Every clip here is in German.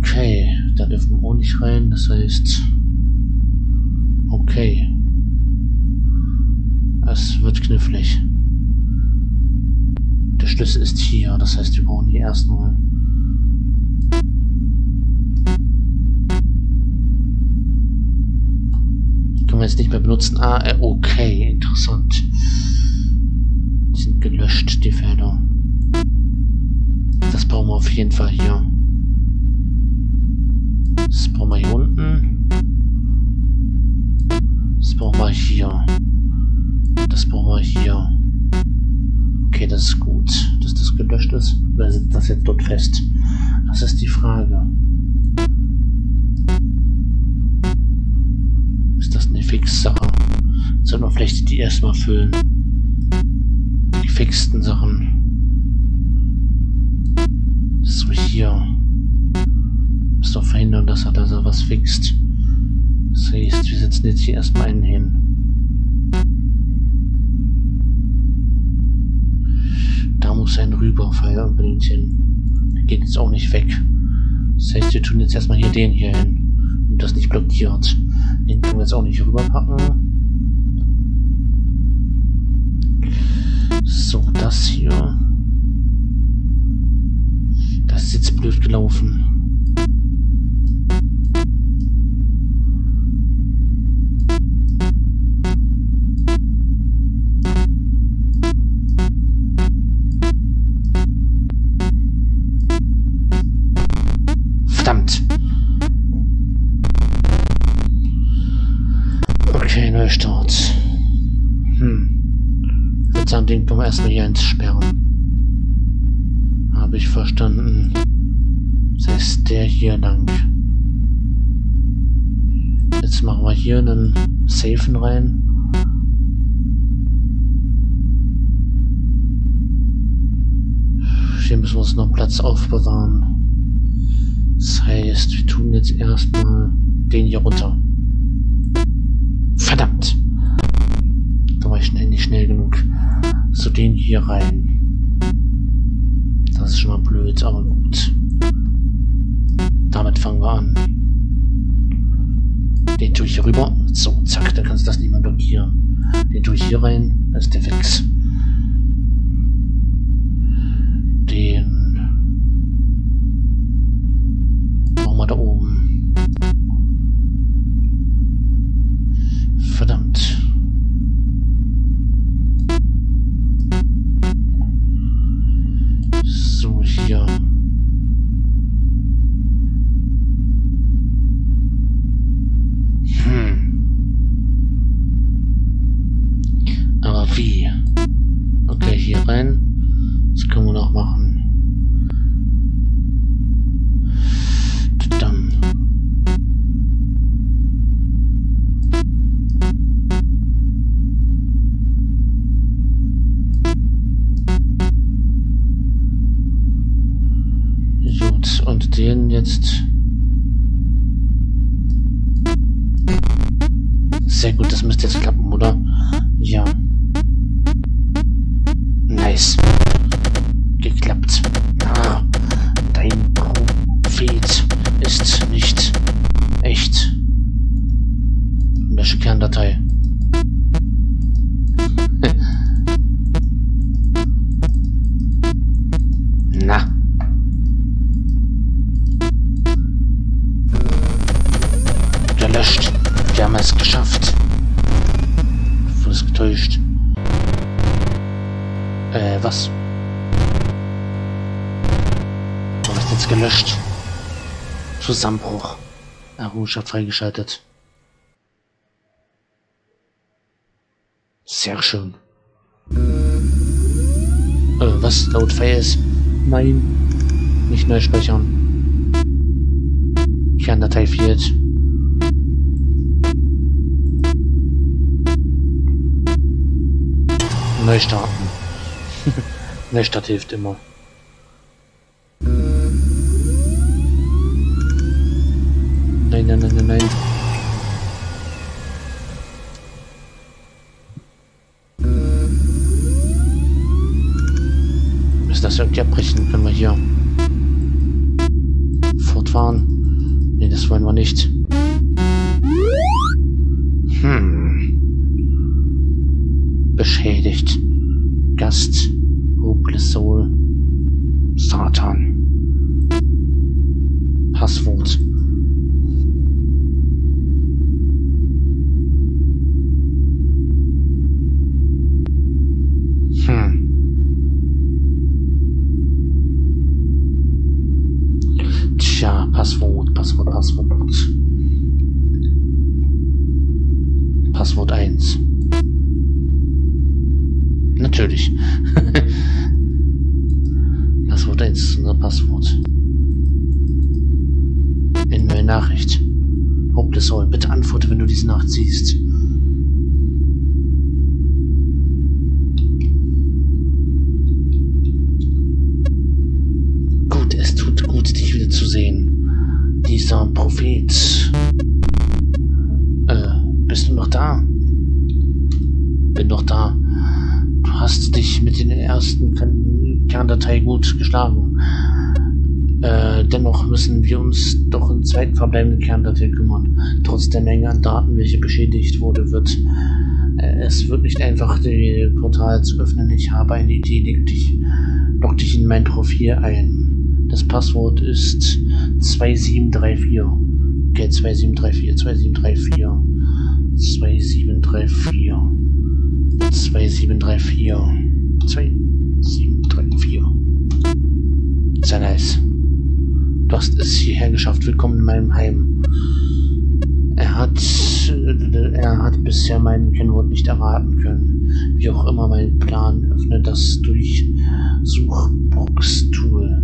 Okay, da dürfen wir auch nicht rein, das heißt... Okay. Es wird knifflig. Der Schlüssel ist hier, das heißt, wir brauchen hier erstmal... Können wir jetzt nicht mehr benutzen. Ah, okay, interessant. Die sind gelöscht, die Felder. Das brauchen wir auf jeden Fall hier. Das brauchen wir hier unten. Das brauchen wir hier. Das brauchen wir hier. Okay, das ist gut, dass das gelöscht ist. Oder sitzt das jetzt dort fest? Das ist die Frage. Ist das eine Fix-Sache? Sollten wir vielleicht die erstmal füllen? Die gefixten Sachen. So, hier. Muss doch verhindern, dass er da so was fixt. Das heißt, wir setzen jetzt hier erstmal einen hin. Da muss ein Rüberfall unbedingt hin. Der geht jetzt auch nicht weg. Das heißt, wir tun jetzt erstmal hier den hier hin. Und das nicht blockiert. Den können wir jetzt auch nicht rüberpacken. So, das hier. Das ist jetzt blöd gelaufen. Verdammt. Okay, Neustart. Ich würde sagen, den können wir erstmal hier entsperren. Habe ich verstanden. Das heißt, der hier lang. Jetzt machen wir hier einen Safen rein. Hier müssen wir uns noch Platz aufbewahren. Das heißt, wir tun jetzt erstmal den hier runter. Verdammt! Da war ich nicht schnell genug. So, den hier rein. Das ist schon mal blöd, aber gut. Damit fangen wir an. Den tue ich hier rüber. So, zack, dann kannst du das nicht mehr blockieren. Den tue ich hier rein. Das ist der Fix. Den machen wir da oben. Verdammt. So, hier. Aber wie? Okay, hier rein. Das können wir noch machen. Dann. Gut, und den jetzt. Sehr gut, das müsste jetzt klappen, oder? Ja. Nice. Geklappt. Ah, dein Prophet ist nicht echt. Lösche Kerndatei. Na. Gelöscht. Wir haben es geschafft. Du wurdest getäuscht. Was? Du hast jetzt gelöscht. Zusammenbruch. Errungenschaft freigeschaltet. Sehr schön. Was? Laut Files? Nein. Nicht neu speichern. Kerndatei fehlt. Neu starten. Neustart hilft immer. Nein, nein, nein, nein, nein. Müssen das irgendwie abbrechen, können wir hier fortfahren. Tja, Passwort. Passwort 1. Natürlich. Passwort 1 ist unser Passwort. In neue Nachricht. Hope this all. Bitte antworte, wenn du diese Nachricht siehst. Gut, es tut gut, dich wieder zu sehen. Dieser Prophet. Bist du noch da? Bin noch da. Du hast dich mit den ersten Kerndatei gut geschlagen. Dennoch müssen wir uns doch in zweiten verbleibenden Kerndatei kümmern. Trotz der Menge an Daten, welche beschädigt wurde, es wird nicht einfach, die Portal zu öffnen. Ich habe eine Idee, log dich in mein Profil ein. Das Passwort ist 2734. Okay, 2734. 2734. Sehr nice. Du hast es hierher geschafft. Willkommen in meinem Heim. Er hat bisher mein Kennwort nicht erraten können. Wie auch immer mein Plan, öffne das Durchsuchbox-Tool.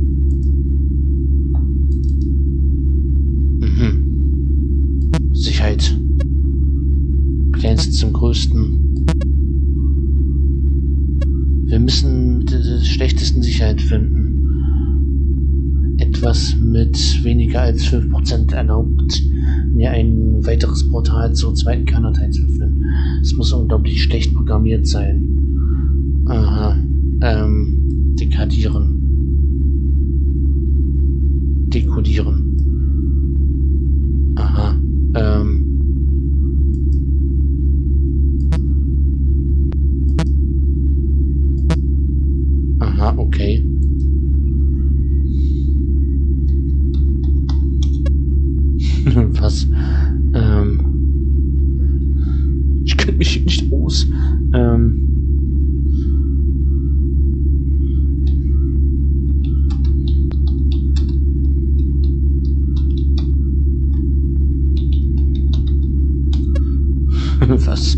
Sicherheit. Kleinsten zum Größten. Wir müssen die schlechtesten Sicherheit finden. Etwas mit weniger als 5% erlaubt mir ein weiteres Portal zur zweiten Kerndatei zu öffnen. Es muss unglaublich schlecht programmiert sein. Aha. Dekodieren. Aha. Aha, okay. Was? Ich kenne mich hier nicht aus. Was?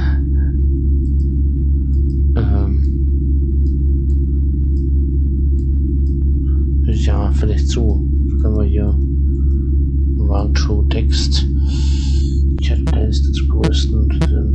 Ja, vielleicht so. Können wir hier Show Text. Ich habe kleinste zu größten.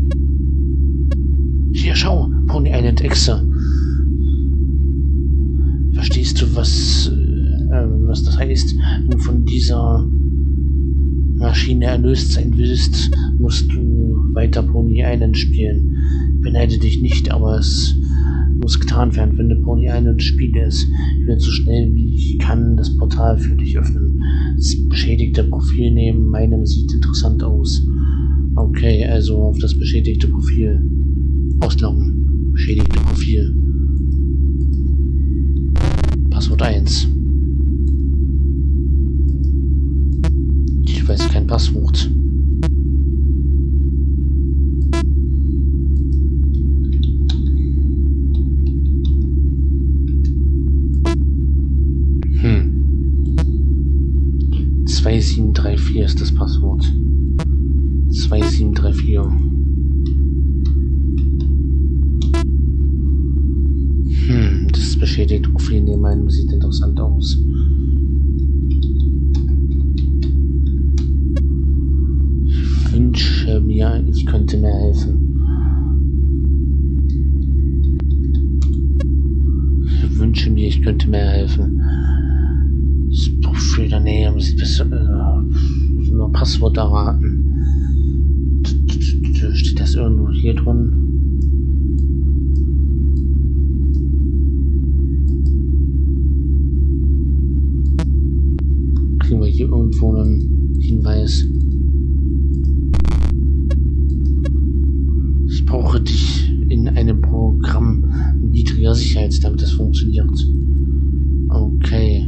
Hier, schau, Pony Island Exe. Verstehst du, was das heißt? Wenn du von dieser Maschine erlöst sein willst, musst du weiter Pony Island spielen. Ich beneide dich nicht, aber es muss getan werden. Finde Pony Island, spiele es. Ich werde so schnell wie ich kann das Portal für dich öffnen. Das beschädigte Profil neben meinem sieht interessant aus. Okay, also auf das beschädigte Profil. Ausloggen. Beschädigte Profil. Passwort 1. Ich weiß kein Passwort. Hm. 2734 ist das Passwort. 2734. Das beschädigte Profil neben meinem sieht interessant aus. Ich wünsche mir, ich könnte mir helfen. Ich wünsche mir, ich könnte mir helfen. Das Profil daneben sieht besser. Nur Passwort erraten. Steht das irgendwo hier drin? Kriegen wir hier irgendwo einen Hinweis? Ich brauche dich in einem Programm niedriger Sicherheit, damit das funktioniert. Okay.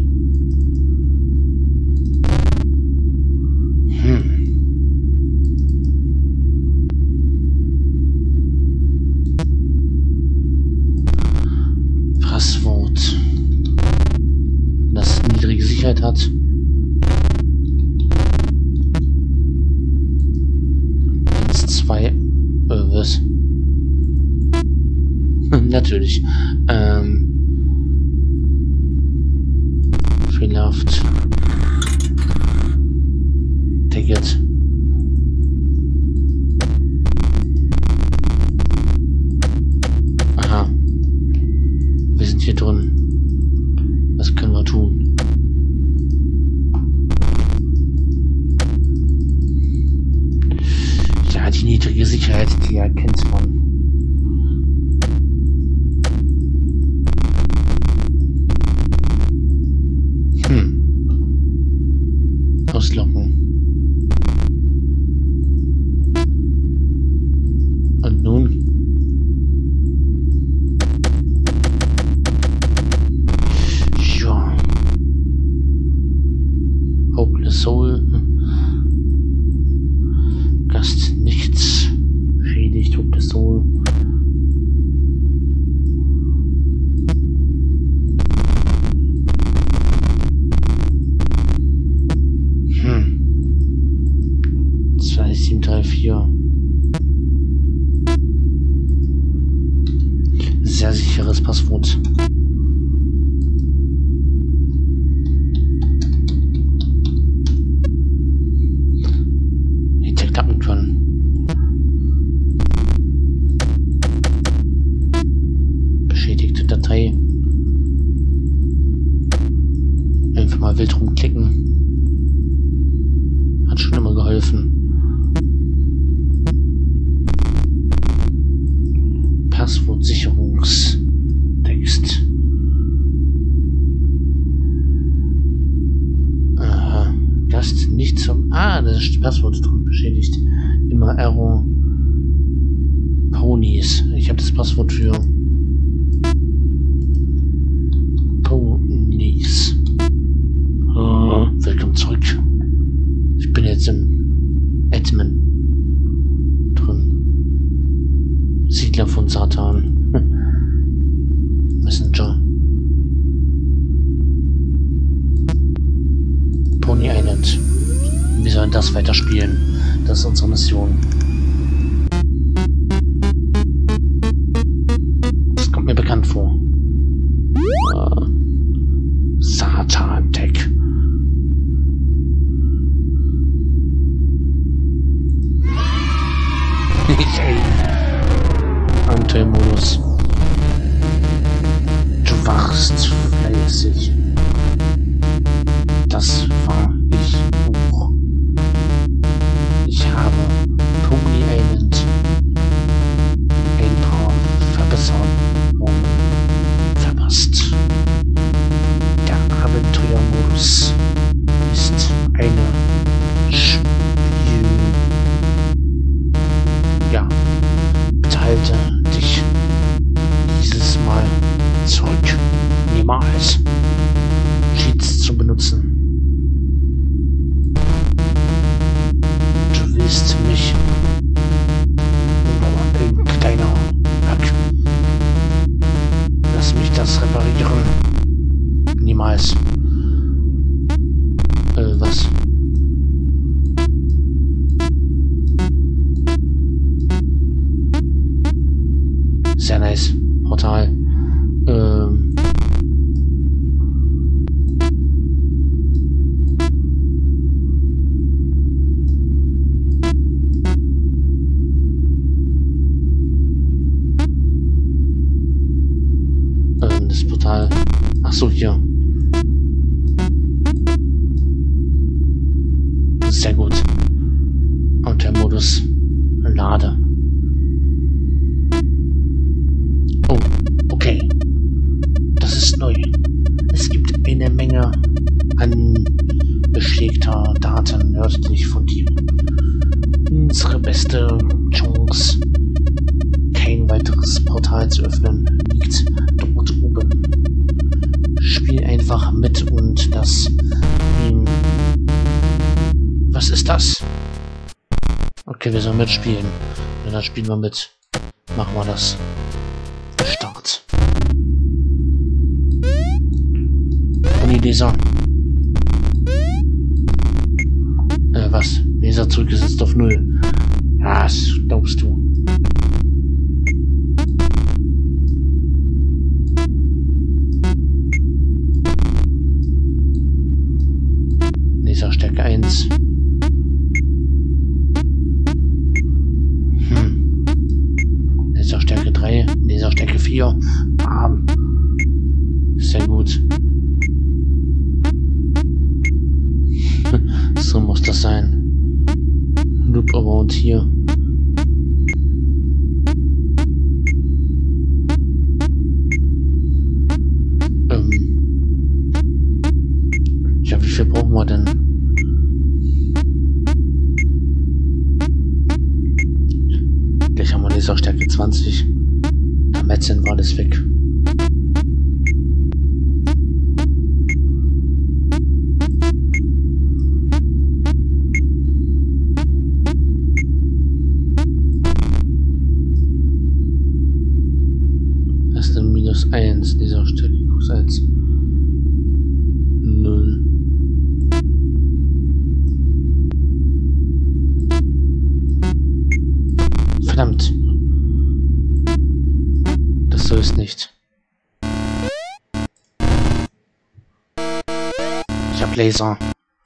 Passwort. Das niedrige Sicherheit hat. 2. Was? Natürlich. Fehlerhaft. Ticket. Aha. Wir sind hier drin. Was können wir tun? Ja, die niedrige Sicherheit, die erkennt man. Auslocken. Und nun? Ja. Hopeless Soul. Gast nichts. Beschädigt, Hopeless Soul. Hm. 2734. Sehr sicheres Passwort. Hätte klappen können. Beschädigte Datei. Einfach mal wild rumklicken. Hat schon immer geholfen. Passwortsicherungstext. Aha. Gast nicht zum... Ah, da ist das Passwort drin beschädigt. Immer Error. Ponies. Ich habe das Passwort für Ponies. Oh, willkommen zurück. Ich bin jetzt im Admin drin. Siedler von Satan. Messenger. Pony Island. Wir sollen das weiterspielen. Das ist unsere Mission. Das kommt mir bekannt vor. Satan Tech. Abenteuermodus. Du wachst fleißig. Das war ich auch. Ich habe Pony Island ein paar Verbesserungen verpasst. Der Abenteuermodus ist eine Spiel. Ja, behalte dich dieses Mal zurück. Niemals Cheats zu benutzen. Du willst mich nur ein kleiner Hack. Lass mich das reparieren. Niemals. Was? Sehr nice. Portal. Das Portal. Ach so, hier. Sehr gut. Und der Modus Lade. Oh, okay. Das ist neu. Es gibt eine Menge an beschädigter Daten nördlich von dir. Unsere beste Chance, kein weiteres Portal zu öffnen, liegt dort oben. Spiel einfach mit und lass ihn... Was ist das? Okay, wir sollen mitspielen. Und dann spielen wir mit. Machen wir das. Start. Unileser. Was? Laser zurückgesetzt auf 0. Was glaubst du? Laserstärke 1. Laserstärke 3. Laserstärke 4. Bam. Sehr gut. So muss das sein. Loop Around hier. Ja, wie viel brauchen wir denn? Gleich haben wir Laserstärke 20. Da metzeln wir alles weg. Das ist dann -1, Laserstärke +1. 0. Verdammt. Das so ist nicht. Ich hab Laser.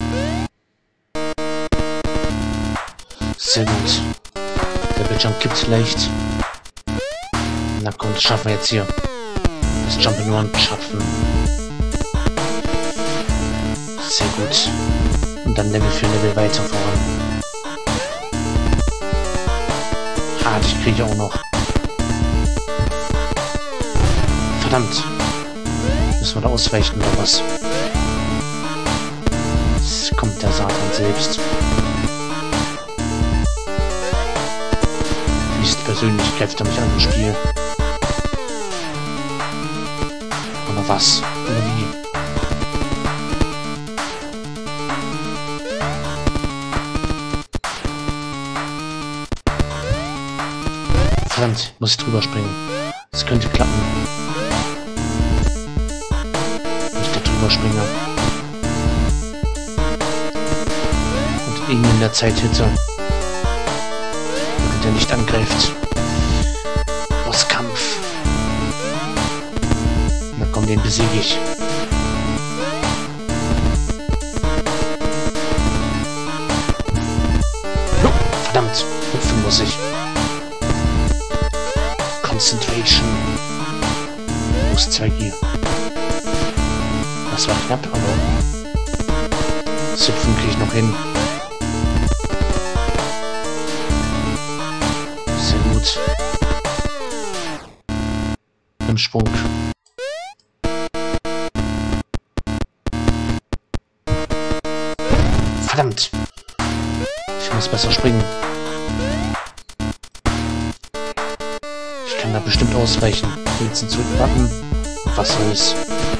Sehr gut. Der Bildschirm kippt leicht. Na komm, das schaffen wir jetzt hier. Das Jump'n'Run schaffen. Sehr gut. Und dann Level für Level weiter voran. Ah, ich kriege auch noch. Verdammt. Müssen wir da ausweichen oder was? Jetzt kommt der Satan selbst. Höchstpersönlich greift er mich an im Spiel. Oder was? Oder wie? Verdammt, muss ich drüber springen. Das könnte klappen. Wenn ich da drüber springe. Und ihn in der Zeit hitte. Damit er nicht angreift. Bosskampf. Na komm, den besiege ich. Verdammt, hüpfen muss ich. Concentration. Plus 2G. Das war knapp, aber das Hüpfen kriege ich noch hin. Sehr gut. Im Sprung. Verdammt. Ich muss besser springen. Ich kann da bestimmt ausweichen. Jetzt zurückpacken. Was soll's?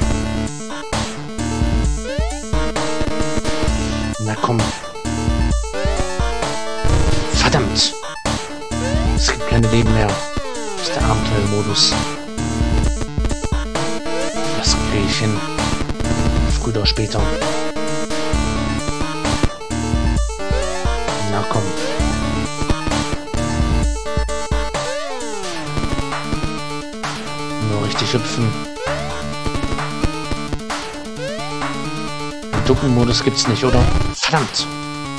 Na komm. Verdammt. Es gibt keine Leben mehr. Das ist der Abenteuermodus. Das kriege ich hin. Früher oder später. Na komm. Nur richtig hüpfen. Den Ducken-Modus gibt's nicht, oder? Verdammt!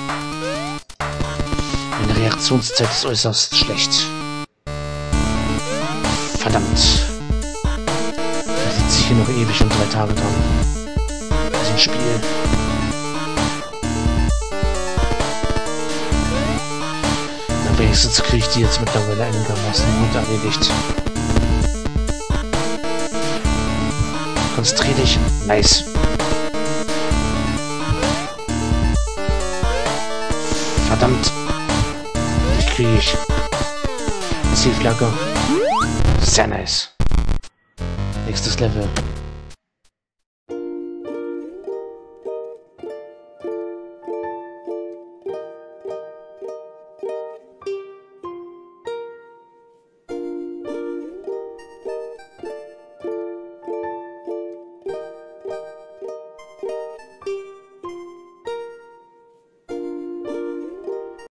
Meine Reaktionszeit ist äußerst schlecht. Verdammt. Da sitze ich hier noch ewig und 3 Tage dran. In diesem Spiel. Na, wenigstens kriege ich die jetzt mittlerweile einigermaßen gut erledigt. Konzentrier dich. Nice. Verdammt. Die kriege ich. Zielflagge. Sehr nice. Nächstes Level.